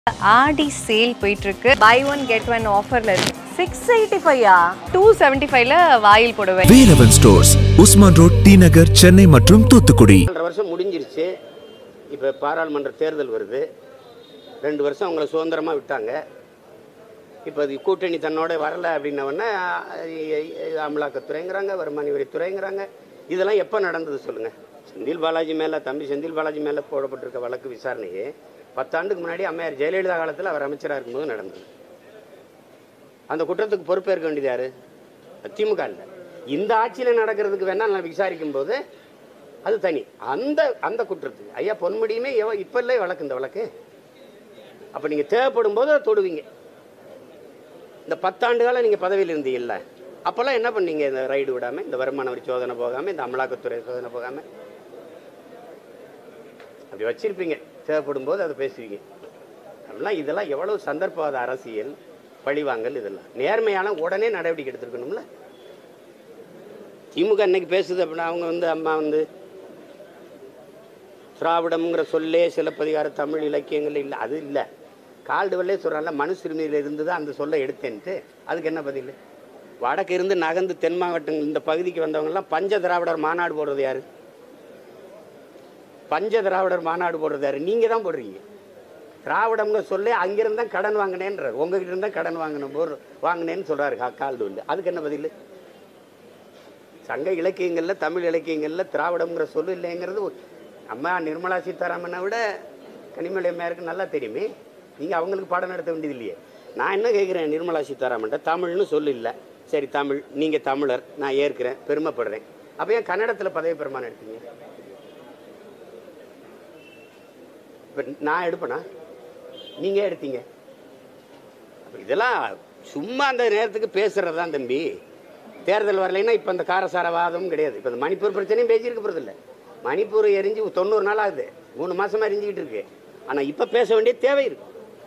ஆடி sale போயிட்டு இருக்கு. By one get one ஆஃபர்ல இருக்கு. 685 275ல வாயில் புடவை. வேலவன் ஸ்டோர்ஸ், உஸ்மான் ரோட், டி நகர், சென்னை மற்றும் தூத்துக்குடி. 2 வருஷம் முடிஞ்சிருச்சு. இப்போ பாராளுமன்ற தேர்தல் வருது. 2 வருஷம் அவங்கள சுதந்திரமாக விட்டாங்க. இப்போ அது கூட்டணி தன்னோட வரலை அப்படின்னவொடனே அமலாக்கத்துறைங்கிறாங்க, வருமான வரித்துறைங்கிறாங்க. இதெல்லாம் எப்போ நடந்தது சொல்லுங்கள்? செந்தில்பாலாஜி மேலே, தம்பி செந்தில்பாலாஜி மேலே போடப்பட்டிருக்க வழக்கு விசாரணையே 10 ஆண்டுக்கு முன்னாடி அம்மையார் ஜெயலலிதா காலத்தில் அவர் அமைச்சராக இருக்கும்போது நடந்தது. அந்த குற்றத்துக்கு பொறுப்பேற்க வேண்டியது யார்? திமுக இல்லை. இந்த ஆட்சியில் நடக்கிறதுக்கு வேணால் நான் விசாரிக்கும் போது அது தனி. அந்த குற்றத்துக்கு ஐயா பொன்முடியுமே இப்போ இல்லை வழக்கு, இந்த வழக்கு. அப்போ நீங்கள் தேவைப்படும் போது அதை தொடுவீங்க. இந்த 10 ஆண்டு காலம் நீங்கள் பதவியில் இருந்தீங்கல்ல, அப்போல்லாம் என்ன பண்ணீங்க? இந்த ரைடு விடாமல், இந்த வருமான வரி சோதனை போகாமல், இந்த அமலாக்கத்துறை சோதனை போகாமல் அப்படி வச்சிருப்பீங்க. தேவைப்படும் போது அதை பேசுவீங்க. அப்படிலாம் இதெல்லாம் எவ்வளவு சந்தர்ப்பவாத அரசியல், பழிவாங்கல். இதெல்லாம் நேர்மையான உடனே நடவடிக்கை எடுத்துருக்கணும்ல. திமுக இன்னைக்கு பேசுது அப்படின்னா அவங்க அம்மா திராவிடம்ங்கிற சொல்லே சிலப்பதிகார தமிழ் இலக்கியங்கள் இல்லை, அது இல்லை. கால்டுவல்லே சொல்கிறாங்கல்ல, மனுசிறுமியில் இருந்து தான் அந்த சொல்லை எடுத்தேன்ட்டு. அதுக்கு என்ன பதில்? வடக்கு இருந்து நகர்ந்து தென் மாவட்டங்கள் இந்த பகுதிக்கு வந்தவங்கலாம் பஞ்ச திராவிடர் மாநாடு போடுறது யாரு? பஞ்ச திராவிடர் மாநாடு போடுறது யாரு? நீங்கள் தான் போடுறீங்க. திராவிடம்னு சொல்லி அங்கிருந்து தான் கடன் வாங்கினேன்றார். உங்ககிட்ட இருந்தால் கடன் வாங்கினேன்னு சொல்கிறாரு கால்டுவல். அதுக்கு என்ன பதில்? சங்க இலக்கியங்களில், தமிழ் இலக்கியங்களில் திராவிடம்ங்கிற சொல்லு இல்லைங்கிறது அம்மா நிர்மலா சீதாராமனை விட கனிமொழி அம்மையாருக்கு நல்லா தெரியுமே. நீங்கள் அவங்களுக்கு பாடம் நடத்த வேண்டியது இல்லையே. நான் என்ன கேட்குறேன் நிர்மலா சீதாராமன்ட்ட, தமிழ்னு சொல்லு இல்லை. சரி தமிழ், நீங்கள் தமிழர், நான் ஏற்கிறேன், பெருமைப்படுறேன். அப்போ ஏன் கன்னடத்தில் பதவி பிரமாணம் எடுத்தீங்க? இப்போ நான் எடுப்பேனா? நீங்கள் எடுத்தீங்க. அப்போ இதெல்லாம் சும்மா அந்த நேரத்துக்கு பேசுகிறது தான் தம்பி. தேர்தல் வரலைன்னா இப்போ அந்த காரசாரவாதமும் கிடையாது. இப்போ இந்த மணிப்பூர் பிரச்சனையும் பேசியிருக்க போகிறதில்ல. மணிப்பூர் எரிஞ்சு 90 நாள் ஆகுது, 3 மாதமாக எரிஞ்சிக்கிட்டு இருக்கு. ஆனால் இப்போ பேச வேண்டிய தேவை இருக்கு.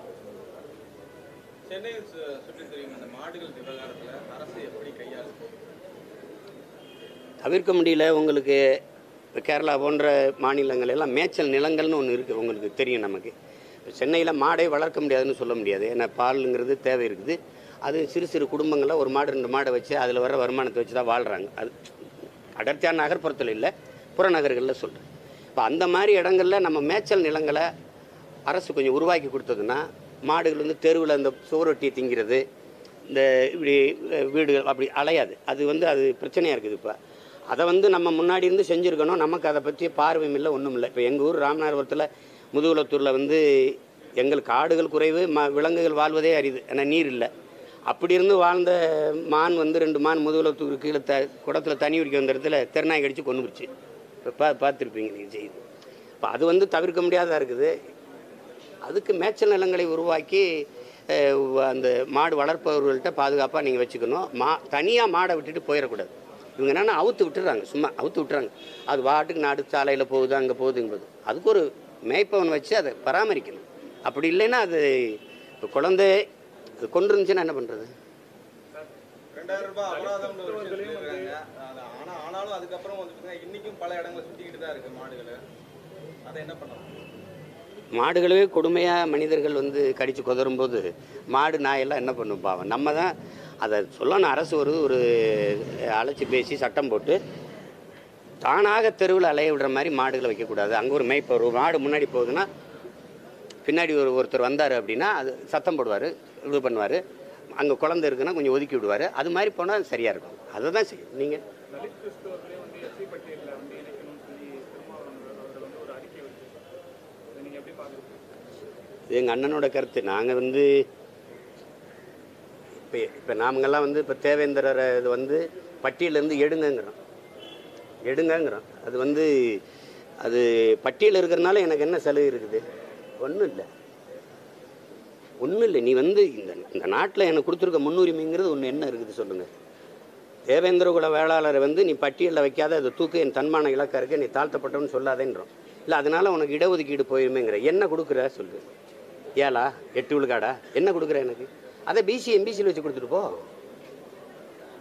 தவிர்க்க முடியல. உங்களுக்கு இப்போ கேரளா போன்ற மாநிலங்கள் எல்லாம் மேய்ச்சல் நிலங்கள்னு ஒன்று இருக்குது, உங்களுக்கு தெரியும். நமக்கு இப்போ சென்னையில் மாடை வளர்க்க முடியாதுன்னு சொல்ல முடியாது. ஏன்னா பாலுங்கிறது தேவை இருக்குது. அது சிறு சிறு குடும்பங்களில் 1 மாடு 2 மாடை வச்சு அதில் வர வருமானத்தை வச்சு தான் வாழ்கிறாங்க. அது அடர்த்தியான நகர்ப்புறத்தில் இல்லை, புறநகர்களில் சொல்கிறேன். இப்போ அந்த மாதிரி இடங்களில் நம்ம மேய்ச்சல் நிலங்களை அரசு கொஞ்சம் உருவாக்கி கொடுத்ததுன்னா மாடுகள் தெருவில் அந்த சுவரொட்டி திங்கிறது, இந்த இப்படி வீடுகள் அப்படி அலையாது. அது பிரச்சனையாக இருக்குது. இப்போ அதை நம்ம முன்னாடி இருந்து செஞ்சுருக்கணும். நமக்கு அதை பற்றி பார்வையும் இல்லை, ஒன்றும் இல்லை. இப்போ எங்கள் ஊர் ராமநாதபுரத்தில் முதுகுளத்தூரில் எங்களுக்கு காடுகள் குறைவு, விலங்குகள் வாழ்வதே அரிது. ஏன்னா நீர் இல்லை. அப்படி இருந்து வாழ்ந்த மான் 2 மான் முதுகுளத்தூர் கீழே குடத்தில் தண்ணி குடிக்க வந்த இடத்துல தெருநாய் கடிச்சு கொண்டு போச்சு. இப்போ பார்த்துருப்பீங்க நீங்கள் செய்து. இப்போ அது தவிர்க்க முடியாததாக இருக்குது. அதுக்கு மேய்ச்சல் நிலங்களை உருவாக்கி அந்த மாடு வளர்ப்பவர்கள்ட்ட பாதுகாப்பாக நீங்கள் வச்சுக்கணும். தனியாக மாடை விட்டுட்டு போயிடக்கூடாது. இவங்க என்னென்னா அவுத்து விட்டுறாங்க, சும்மா அவுத்து விட்டுறாங்க. அது வாட்டுக்கு நாடு சாலையில் போகுது, அங்கே போகுதுங்கும்போது அதுக்கு ஒரு மேய்ப்பவன் வச்சு அதை பராமரிக்கணும். அப்படி இல்லைன்னா அது இப்போ குழந்தை அது கொண்டு இருந்துச்சுன்னா என்ன பண்ணுறது? 2000 ரூபாய் அபராதம் ஆனாலும் அதுக்கப்புறம் இன்னைக்கும் பல இடங்களை சுற்றிக்கிட்டு தான் இருக்குது மாடுகளை. அதை என்ன பண்ணலாம்? மாடுகளவே கொடுமையாக மனிதர்கள் கடித்து குதறும்போது மாடு நாயெல்லாம் என்ன பண்ணும் பாவம். நம்ம தான் அதை சொல்லணும். அரசு ஒரு அழைச்சி பேசி சட்டம் போட்டு தானாக தெருவில் அலைய விடுற மாதிரி மாடுகளை வைக்கக்கூடாது. அங்கே ஒரு மேய்ப்பவர், ஒரு மாடு முன்னாடி போகுதுன்னா பின்னாடி ஒருத்தர் வந்தார் அப்படின்னா அது சத்தம் போடுவார், இது பண்ணுவார். அங்கே குழந்தை இருக்குன்னா கொஞ்சம் ஒதுக்கி விடுவார். அது மாதிரி போனால் சரியாக இருக்கும். அதை தான் செய்யும். நீங்கள் எங்கள் அண்ணனோட கருத்து. நாங்கள் இப்போ நாமங்கள்லாம் இப்போ தேவேந்திரரை இது பட்டியலேருந்து எடுங்கங்கிறோம். அது பட்டியல் இருக்கிறதுனால எனக்கு என்ன சலுகை இருக்குது? ஒன்றும் இல்லை. நீ இந்த நாட்டில் எனக்கு கொடுத்துருக்க முன்னுரிமைங்கிறது ஒன்று என்ன இருக்குது சொல்லுங்கள்? தேவேந்திர குல வேளாளரை நீ பட்டியலில் வைக்காத, அதை தூக்கு, என் தன்மான இலக்கா இருக்கு, நீ தாழ்த்தப்பட்டவன்னு சொல்லாதேன்றோம். இல்லை அதனால் உனக்கு இடஒதுக்கீடு போயிருமேங்கிற. என்ன கொடுக்குற சொல்லு? 7 8 விழுக்காடா என்ன கொடுக்குற எனக்கு? அதை பிசி எம்பிசியில் வச்சு கொடுத்துட்டு போ,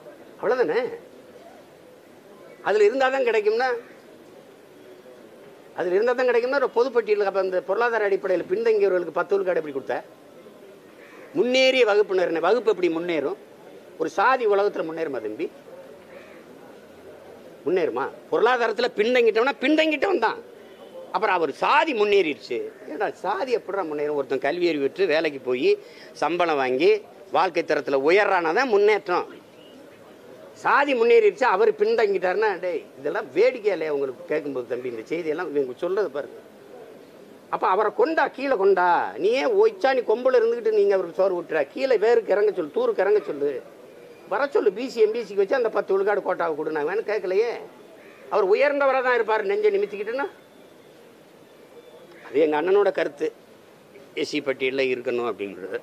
அவ்வளோதானே. அதில் இருந்தால் தான் கிடைக்கும்னா அதில் இருந்தால் தான் கிடைக்கும்னா ஒரு பொதுப்பட்டியலுக்கு. அப்போ அந்த பொருளாதார அடிப்படையில் பின்தங்கியவர்களுக்கு 10 விழுக்காடு எப்படி கொடுத்த? முன்னேறிய வகுப்பினர் வகுப்பு எப்படி முன்னேறும்? ஒரு சாதி உலகத்தில் முன்னேறுமா தம்பி? முன்னேறுமா? பொருளாதாரத்தில் பின்தங்கிட்டவன் தான். அப்புறம் அவர் சாதி முன்னேறிடுச்சு. ஏன்னா சாதி எப்படிதான் முன்னேறும்? ஒருத்தன் கல்வி அறிவு பெற்று வேலைக்கு போய் சம்பளம் வாங்கி வாழ்க்கை தரத்தில் உயர்றானதான் முன்னேற்றம். சாதி முன்னேறிடுச்சு, அவர் பின்தங்கிட்டாருன்னா டே இதெல்லாம் வேடிக்கை இல்லையா உங்களுக்கு கேட்கும்போது தம்பி? இந்த செய்தியெல்லாம் இவங்க சொல்றது பாருங்க. அப்போ அவரை கொண்டா, கீழே கொண்டா. நீ ஏன் ஒய்ச்சா நீ கொம்பில் இருந்துக்கிட்டு நீங்கள் அவருக்கு சோறு விட்டுற? கீழே வேருக்கு இறங்க சொல்லு, தூருக்கு இறங்க சொல்லு, வர சொல்லு. பிசி எம்பிசிக்கு வச்சு அந்த 10 விழுக்காடு கோட்டாவை கொடு. நான் வேணும் கேட்கலையே. அவர் உயர்ந்தவராக தான் இருப்பார் நெஞ்சை நிமித்திக்கிட்டுன்னா. அது எங்கள் அண்ணனோட கருத்து, எஸ்சி பட்டியலில் இருக்கணும் அப்படின்றது.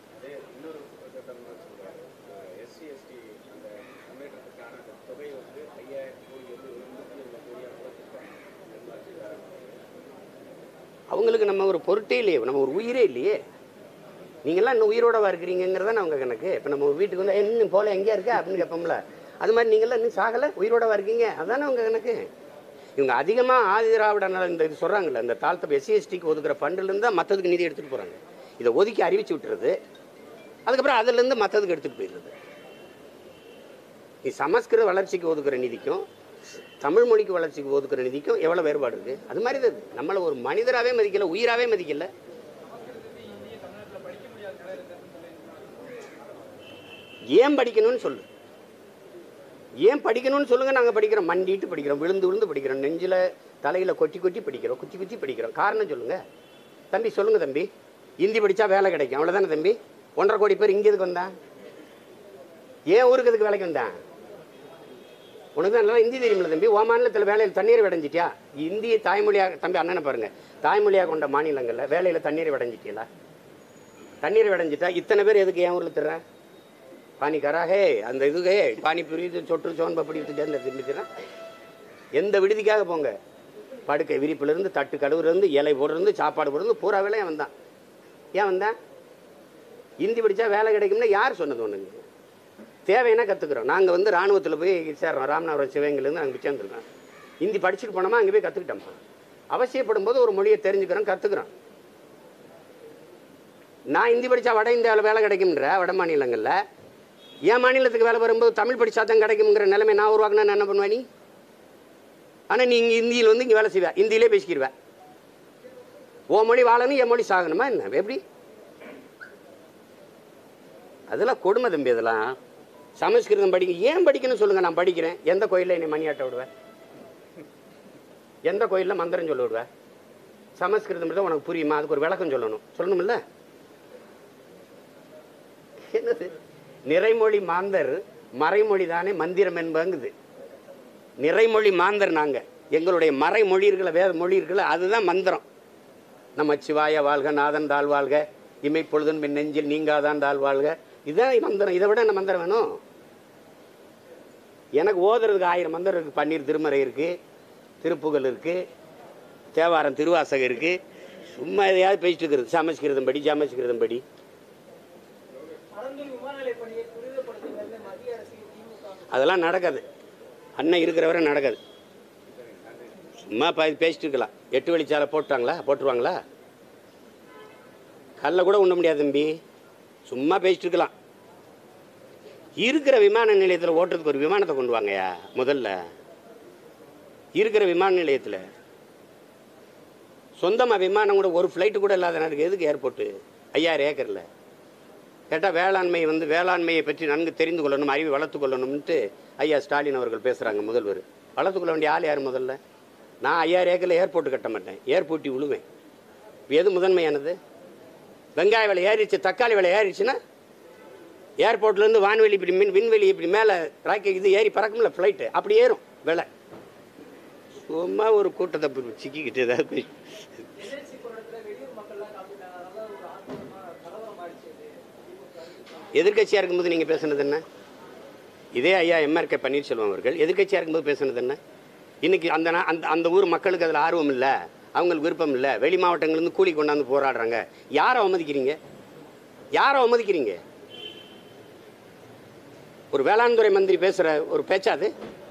அவங்களுக்கு நம்ம ஒரு பொருட்டே இல்லையே, நம்ம ஒரு உயிரே இல்லையே. நீங்கள்லாம் இன்னும் உயிரோடவா இருக்கிறீங்கிறதான் அவங்க கணக்கு. இப்போ நம்ம வீட்டுக்கு வந்து இன்னும் போல எங்கேயா இருக்கா அப்படின்னு கேட்போம்ல, அது மாதிரி நீங்கள்லாம் இன்னும் சாகலை, உயிரோடவா இருக்கீங்க, அதுதானே அவங்க கணக்கு. இவங்க அதிகமாக ஆதி திராவிட இந்த இது சொல்கிறாங்கல்ல, இந்த தாழ்த்த SC/STக்கு ஒதுக்குற ஃபண்டிலேருந்து தான் மற்றதுக்கு நிதி எடுத்துகிட்டு போகிறாங்க. இதை ஒதுக்கி அறிவிச்சு விட்டுறது, அதுக்கப்புறம் அதுலேருந்து மற்றதுக்கு எடுத்துகிட்டு போயிடுறது. நீ சமஸ்கிருத வளர்ச்சிக்கு ஒதுக்குற நிதிக்கும் தமிழ் மொழிக்கு வளர்ச்சிக்கு ஒதுக்குற நிதிக்கும் எவ்வளோ வேறுபாடு இருக்குது? அது மாதிரி தான் நம்மளை ஒரு மனிதராகவே மதிக்கலை, உயிராகவே மதிக்கலை. ஏன் படிக்கணும்னு சொல்லு, ஏன் படிக்கணும்னு சொல்லுங்க. நாங்கள் படிக்கிறோம், மண்டிட்டு படிக்கிறோம், விழுந்து விழுந்து படிக்கிறோம், நெஞ்சில் தலையில் கொட்டி கொட்டி படிக்கிறோம், குத்தி குத்தி படிக்கிறோம். காரணம் சொல்லுங்க தம்பி, சொல்லுங்க தம்பி. ஹிந்தி படித்தா வேலை கிடைக்கும், அவ்வளோதானே தம்பி? 1.5 கோடி பேர் இங்கே எதுக்கு வந்தான்? ஏன் ஊருக்கு எதுக்கு வேலைக்கு வந்தான்? உனக்கு தான் நல்லா ஹிந்தி தெரியுமில்ல தம்பி? ஓ மாநிலத்தில் வேலையில் தண்ணீர் விடைஞ்சிட்டியா? இந்திய தாய்மொழியாக தம்பி அண்ணனை பாருங்கள், தாய்மொழியாக கொண்ட மாநிலங்களில் வேலையில் தண்ணீர் விடைஞ்சிட்டியா? தண்ணீர் விடைஞ்சிட்டா இத்தனை பேர் எதுக்கு என் ஊரில் தர்றேன்? பானி கராகே அந்த இதுகே பானி புரியுது சொட்டு சோன் பப்படி அந்த திரும்பிக்கிறேன். எந்த விடுதிக்காக போங்க, படுக்கை விரிப்புலேருந்து தட்டு கழுவுலேருந்து இலை போடுறது சாப்பாடு போடுறது பூரா வேலை ஏன் வந்தான்? ஏன் வந்தான்? ஹிந்தி படித்தா வேலை கிடைக்கும்னா யார் சொன்னது? ஒன்றுங்க தேவைன்னா கற்றுக்குறோம். நாங்கள் வந்து இராணுவத்தில் போய் சேர்றோம், ராமநாதபுரம் சிவகங்கையிலேருந்து அங்கே சேர்ந்துருக்கோம். ஹிந்தி படிச்சுட்டு போனோமா, அங்கே போய் கற்றுக்கிட்டோம்மா. அவசியப்படும் போது ஒரு மொழியை தெரிஞ்சுக்கிறோம், கற்றுக்குறோம். நான் ஹிந்தி படித்தா வட இந்தியாவில் வேலை கிடைக்கும்ன்ற வட மாநிலங்களில், என் மாநிலத்துக்கு வேலை வரும்போது தமிழ் படித்தா தான் கிடைக்குங்கிற நிலைமை நான் உருவாக்குனா நான் என்ன பண்ணுவேன்? நீ ஆனால் நீ இங்கே ஹிந்தியில் வந்து இங்கே வேலை செய்வேன், ஹிந்தியிலே பேசிக்கிடுவேன். ஓ மொழி வாழணும், என் மொழி சாகணுமா என்ன? எப்படி? அதெல்லாம் கொடுமை தம்பி. அதெல்லாம் சமஸ்கிருதம் படிக்க ஏன் படிக்கணும்னு சொல்லுங்கள், நான் படிக்கிறேன். எந்த கோயிலில் என்னை மணியாட்ட விடுவேன்? எந்த கோயிலில் மந்திரம் சொல்ல விடுவேன்? சமஸ்கிருதம் தான் உனக்கு புரியுமா? அதுக்கு ஒரு விளக்கம் சொல்லணும்ல. என்னது நிறைமொழி மாந்தர் மறைமொழி தானே மந்திரம் என்பங்குது. நிறைமொழி மாந்தர் நாங்கள், எங்களுடைய மறைமொழி இருக்கல, வேத மொழி இருக்கல, அதுதான் மந்திரம். நம்ம சிவாய வாழ்க, நாதன் தாழ் வாழ்க, இமை பொழுதும் பின் நெஞ்சில் நீங்காதான் தாழ் வாழ்க, இதுதான் மந்திரம். இதை விட என்ன மந்திரம் வேணும்? எனக்கு ஓதுறதுக்கு 1000 மந்திரம் இருக்குது. பன்னீர் திருமறை இருக்குது, திருப்புகழ் இருக்குது, தேவாரம் திருவாசகம் இருக்குது. சும்மா எதையாவது பேசிட்டு இருக்கிறது. சமஸ்கிருதம் படி, சமஸ்கிருதம் படி. அதெல்லாம் நடக்காது. அண்ணன் இருக்கிறவரை நடக்காது. சும்மா பேசிட்டு இருக்கலாம். 8 வழிச்சாலை போட்டுருவாங்களா? கல்ல கூட உண்ண முடியாது தம்பி. சும்மா பேசிட்டு இருக்கலாம். இருக்கிற விமான நிலையத்தில் ஓட்டுறதுக்கு ஒரு விமானத்தை கொண்டு வாங்கயா. முதல்ல இருக்கிற விமான நிலையத்தில் சொந்தமாக விமானம் கூட ஒரு ஃப்ளைட்டு கூட இல்லாத நேரத்துக்கு எதுக்கு ஏர்போர்ட்டு? 5000 ஏக்கரில் கேட்டால் வேளாண்மையை பற்றி நன்கு தெரிந்து கொள்ளணும், அறிவை வளர்த்து கொள்ளணும்ன்ட்டு ஐயா ஸ்டாலின் அவர்கள் பேசுகிறாங்க. முதல்வர் வளர்த்துக்கொள்ள வேண்டிய ஆள் யார்? முதல்ல நான் 5000 ஏக்கரில் ஏர்போர்ட்டு கட்ட மாட்டேன், ஏர்போர்ட்டி விழுவேன். எது முதன்மையானது? வெங்காய விலை ஏறிடுச்சு, தக்காளி விலை ஏறிடுச்சுன்னா ஏர்போர்ட்லேருந்து வான்வெளி இப்படி விண்வெளி இப்படி மேலே ராக்கெட் இது ஏறி பறக்கும்ல ஃப்ளைட்டு, அப்படி ஏறும் விலை. சும்மா ஒரு கூட்டத்தை சிக்கிக்கிட்டு ஏதாவது எதிர்கட்சியாக இருக்கும்போது நீங்கள் பேசுனது என்ன? இதே ஐயா MRK பன்னீர்செல்வம் அவர்கள் எதிர்கட்சியாக இருக்கும்போது பேசுனது என்ன? இன்றைக்கி அந்த ஊர் மக்களுக்கு அதில் ஆர்வம் இல்லை, அவங்களுக்கு விருப்பம் இல்லை, வெளி மாவட்டங்கள்லேருந்து கூலி கொண்டாந்து போராடுறாங்க. யாரை அவமதிக்கிறீங்க? ஒரு வேளாண் துறை மந்திரி பேசுகிற ஒரு பேச்சாது?